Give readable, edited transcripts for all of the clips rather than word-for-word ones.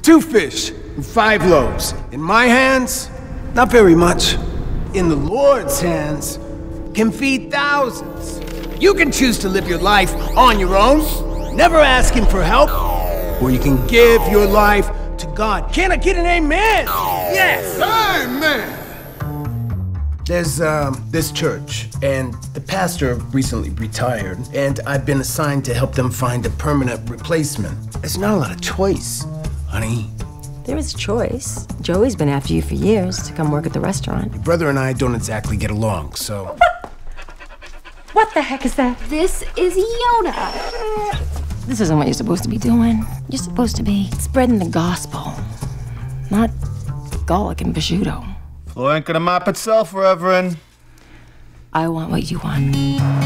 2 fish and 5 loaves. In my hands, not very much. In the Lord's hands, can feed thousands. You can choose to live your life on your own, never asking for help, or you can give your life to God. Can I get an amen? Yes! Amen! There's this church, and the pastor recently retired, and I've been assigned to help them find a permanent replacement. There's not a lot of choice, honey. There is choice. Joey's been after you for years to come work at the restaurant. Your brother and I don't exactly get along, so... What the heck is that? This is Yoda. This isn't what you're supposed to be doing. You're supposed to be spreading the gospel, not garlic and prosciutto. Floor ain't gonna mop itself, Reverend. I want what you want.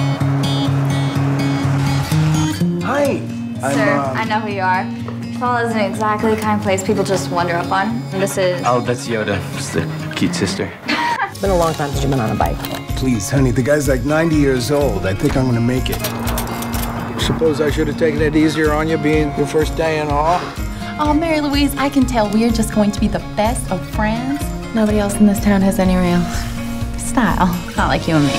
Hi. Sir, I know who you are. Fall isn't exactly the kind of place people just wander up on. This is... Oh, that's Yoda. Just a cute sister. It's been a long time since you've been on a bike. Please, honey, the guy's like 90 years old. I think I'm gonna make it. Suppose I should have taken it easier on you, being your first day and all. Oh, Mary Louise, I can tell we're just going to be the best of friends. Nobody else in this town has any real style. Not like you and me.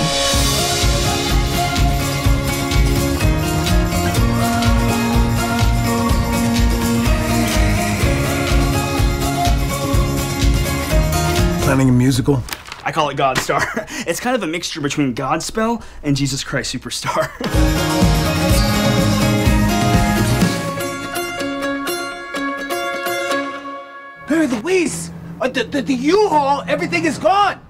Planning a musical? I call it Godstar. It's kind of a mixture between Godspell and Jesus Christ Superstar. Mary Louise! The U-Haul, everything is gone!